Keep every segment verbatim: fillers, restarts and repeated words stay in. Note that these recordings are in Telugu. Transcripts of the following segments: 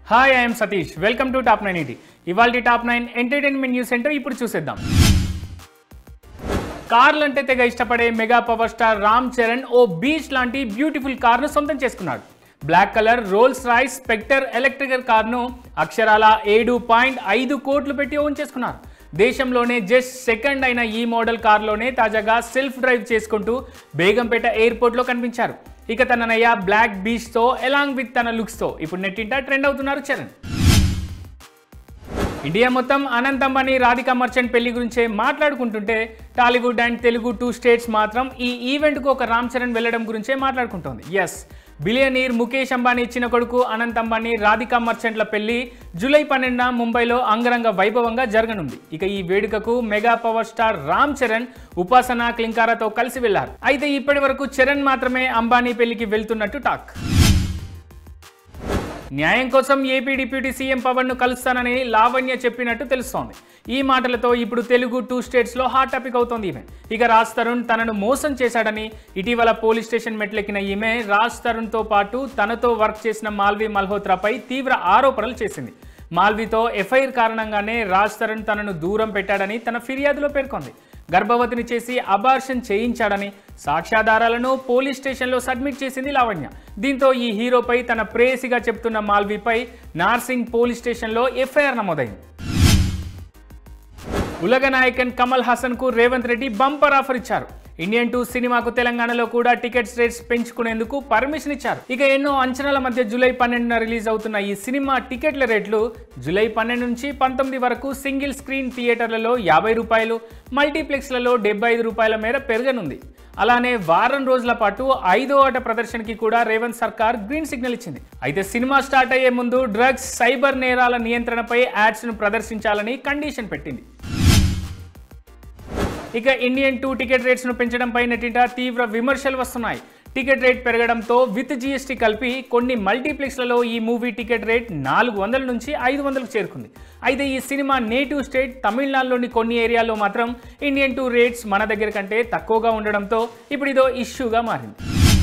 Hi I'm Satish welcome to top nine eighty ఇవాల్టి top nine entertainment news centre ఇప్పుడు చూసేద్దాం. కార్లు అంటే తెగ ఇష్టపడే mega power star Ram Charan ఓ బీచ్ లాంటి బ్యూటిఫుల్ కార్ను సొంతం చేసుకున్నాడు. Black colour Rolls Royce Spectre electrical కార్ను అక్షరాల ఏడు పాయింట్ ఐదు కోట్లు పెట్టి ఓన్ చేసుకున్నారు. దేశంలోనే జస్ట్ సెకండ్ అయిన ఈ మోడల్ కార్లోనే తాజాగా సెల్ఫ్ డ్రైవ్ చేసుకుంటూ బేగంపేట ఎయిర్పోర్ట్లో కనిపించారు. ఇక తన నయ్య బ్లాక్ బీచ్తో అలాంగ్ విత్ తన లుక్స్తో ఇప్పుడు నెట్టింట ట్రెండ్ అవుతున్నారు చరణ్. ఇండియా మొత్తం అనంత్ అంబానీ రాధికా మర్చెంట్ పెళ్లి గురించే మాట్లాడుకుంటుంటే Tollywood and Telugu two states మాత్రం ఈ ఈవెంట్కు ఒక రామ్ చరణ్ వెళ్లడం గురించే మాట్లాడుకుంటోంది. ఎస్, బిలియనీర్ ముఖేష్ అంబానీ చిన్న కొడుకు అనంత్ అంబానీ రాధికా మర్చెంట్ల పెళ్లి జూలై పన్నెండున ముంబైలో అంగరంగ వైభవంగా జరగనుంది. ఇక ఈ వేడుకకు mega power star Ram Charan Upasana క్లింకారాతో కలిసి వెళ్లారు. అయితే ఇప్పటి వరకు చరణ్ మాత్రమే అంబానీ పెళ్లికి వెళ్తున్నట్టు టాక్. న్యాయం కోసం ఏపీ డిప్యూటీ సీఎం పవన్ ను కలుస్తానని లావణ్య చెప్పినట్టు తెలుస్తోంది. ఈ మాటలతో ఇప్పుడు తెలుగు టూ స్టేట్స్ లో హాట్ టాపిక్ అవుతోంది ఈమె. ఇక రాజ్ తరుణ్ తనను మోసం చేశాడని ఇటీవల పోలీస్ స్టేషన్ మెట్లెక్కిన ఈమె రాజ్ తరుణ్ తో పాటు తనతో వర్క్ చేసిన మాల్వి మల్హోత్రాపై తీవ్ర ఆరోపణలు చేసింది. మాల్వితో ఎఫ్ఐఆర్ కారణంగానే రాజ్ తరుణ్ తనను దూరం పెట్టాడని తన ఫిర్యాదులో పేర్కొంది. గర్భవతిని చేసి అబార్షన్ చేయించాడని సాక్ష్యాధారాలను పోలీస్ స్టేషన్లో సబ్మిట్ చేసింది లావణ్య. దీంతో ఈ హీరోపై తన ప్రేయసిగా చెప్తున్న మాల్వీపై నార్సింగ్ పోలీస్ స్టేషన్లో ఎఫ్ఐఆర్ నమోదైంది. ఉలగ నాయకన్ కమల్ హాసన్ కు రేవంత్ రెడ్డి బంపర్ ఆఫర్ ఇచ్చారు. ఇండియన్ టూ సినిమాకు తెలంగాణలో కూడా టికెట్స్ రేట్స్ పెంచుకునేందుకు పర్మిషన్ ఇచ్చారు. ఇక ఎన్నో అంచనాల మధ్య జూలై పన్నెండున రిలీజ్ అవుతున్న ఈ సినిమా టికెట్ల రేట్లు జూలై పన్నెండు నుంచి పంతొమ్మిది వరకు సింగిల్ స్క్రీన్ థియేటర్లలో యాభై రూపాయలు, మల్టీప్లెక్స్లలో డెబ్బై ఐదు రూపాయల మేర పెరగనుంది. అలానే వారం రోజుల పాటు ఐదో ఆట ప్రదర్శనకి కూడా రేవంత్ సర్కార్ గ్రీన్ సిగ్నల్ ఇచ్చింది. అయితే సినిమా స్టార్ట్ అయ్యే ముందు డ్రగ్స్, సైబర్ నేరాల నియంత్రణపై యాడ్స్ ను ప్రదర్శించాలని కండిషన్ పెట్టింది. ఇక ఇండియన్ టూ టికెట్ రేట్స్ ను పెంచడంపై నెట్టింట తీవ్ర విమర్శలు వస్తున్నాయి. టికెట్ రేట్ పెరగడంతో విత్ జీఎస్టీ కలిపి కొన్ని మల్టీప్లెక్స్లలో ఈ మూవీ టికెట్ రేట్ నాలుగు వందల నుంచి ఐదు వందలకు చేరుకుంది. అయితే ఈ సినిమా నేటివ్ స్టేట్ తమిళనాడులోని కొన్ని ఏరియాల్లో మాత్రం ఇండియన్ టూ రేట్స్ మన దగ్గర కంటే తక్కువగా ఉండడంతో ఇప్పుడు ఇదో ఇష్యూగా మారింది.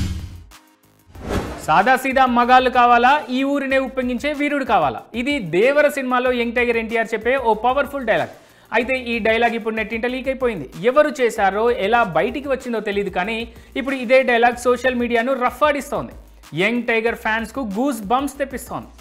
సాదాసీదా మగాళ్ళు కావాలా, ఈ ఊరినే ఉప్పొంగించే వీరుడు కావాలా, ఇది దేవర సినిమాలో యంగ్ టైగర్ ఎన్టీఆర్ చెప్పే ఓ పవర్ఫుల్ డైలాగ్. అయితే ఈ డైలాగ్ ఇప్పుడు నెట్టింట లీక్ అయిపోయింది. ఎవరు చేశారో, ఎలా బయటికి వచ్చిందో తెలియదు, కానీ ఇప్పుడు ఇదే డైలాగ్ సోషల్ మీడియాను రఫ్ ఆడిస్తోంది. యంగ్ టైగర్ ఫ్యాన్స్ కు గూస్ బంప్స్ తెప్పిస్తోంది.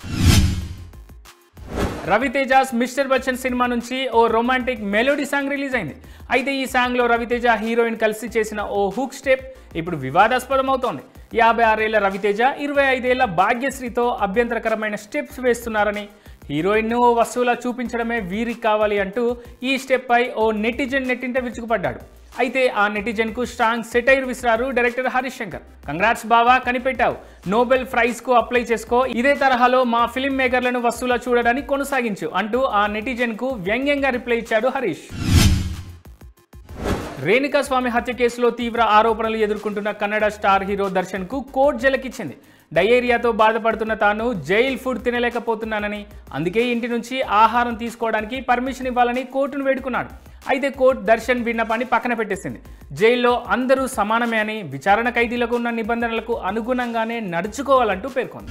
రవితేజాస్ మిస్టర్ బచ్చన్ సినిమా నుంచి ఓ రొమాంటిక్ మెలోడీ సాంగ్ రిలీజ్ అయింది. అయితే ఈ సాంగ్ లో రవితేజ హీరోయిన్ కలిసి చేసిన ఓ హుక్ స్టెప్ ఇప్పుడు వివాదాస్పదం అవుతోంది. యాభై ఆరేళ్ల రవితేజ ఇరవై ఐదేళ్ల భాగ్యశ్రీతో అభ్యంతరకరమైన స్టెప్స్ వేస్తున్నారని, హీరోయిన్ ను వస్తువులా చూపించడమే వీరికి కావాలి అంటూ ఈ స్టెప్ పై ఓ నెటిజన్ నెట్టింట విరుచుకుపడ్డాడు. అయితే ఆ నెటిజన్ కు స్ట్రాంగ్ సెటైర్ విసిరారు డైరెక్టర్ హరీష్ శంకర్. కంగ్రాట్స్ బావా, కనిపెట్టావు, నోబెల్ ప్రైజ్ కు అప్లై చేసుకో, ఇదే తరహాలో మా ఫిల్మ్ మేకర్లను వస్తువులా చూడడాన్ని కొనసాగించు అంటూ ఆ నెటిజన్ కు వ్యంగ్యంగా రిప్లై ఇచ్చాడు హరీష్. రేణుకా స్వామి హత్య కేసులో తీవ్ర ఆరోపణలు ఎదుర్కొంటున్న కన్నడ స్టార్ హీరో దర్శన్ కు కోర్టు జలకిచ్చింది. డయేరియాతో బాధపడుతున్న తాను జైల్ ఫుడ్ తినలేకపోతున్నానని, అందుకే ఇంటి నుంచి ఆహారం తీసుకోవడానికి పర్మిషన్ ఇవ్వాలని కోర్టును వేడుకున్నాడు. అయితే కోర్టు దర్శన్ విన్నపాన్ని పక్కన పెట్టేసింది. జైల్లో అందరూ సమానమే అని, విచారణ ఖైదీలకు ఉన్న నిబంధనలకు అనుగుణంగానే నడుచుకోవాలంటూ పేర్కొంది.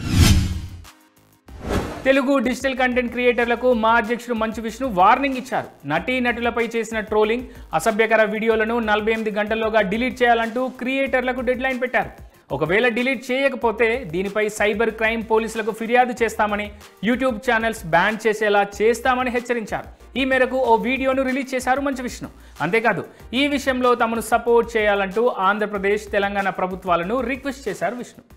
తెలుగు డిజిటల్ కంటెంట్ క్రియేటర్లకు మా అధ్యక్షుడు మంచు విష్ణు వార్నింగ్ ఇచ్చారు. నటీ నటులపై చేసిన ట్రోలింగ్, అసభ్యకర వీడియోలను నలభై ఎనిమిది గంటల్లోగా డిలీట్ చేయాలంటూ క్రియేటర్లకు డెడ్ లైన్ పెట్టారు. ఒకవేళ డిలీట్ చేయకపోతే దీనిపై సైబర్ క్రైమ్ పోలీసులకు ఫిర్యాదు చేస్తామని, యూట్యూబ్ ఛానల్స్ బ్యాన్ చేసేలా చేస్తామని హెచ్చరించారు. ఈ మేరకు ఓ వీడియోను రిలీజ్ చేశారు మంచు విష్ణు. అంతేకాదు ఈ విషయంలో తమను సపోర్ట్ చేయాలంటూ ఆంధ్రప్రదేశ్, తెలంగాణ ప్రభుత్వాలను రిక్వెస్ట్ చేశారు విష్ణు.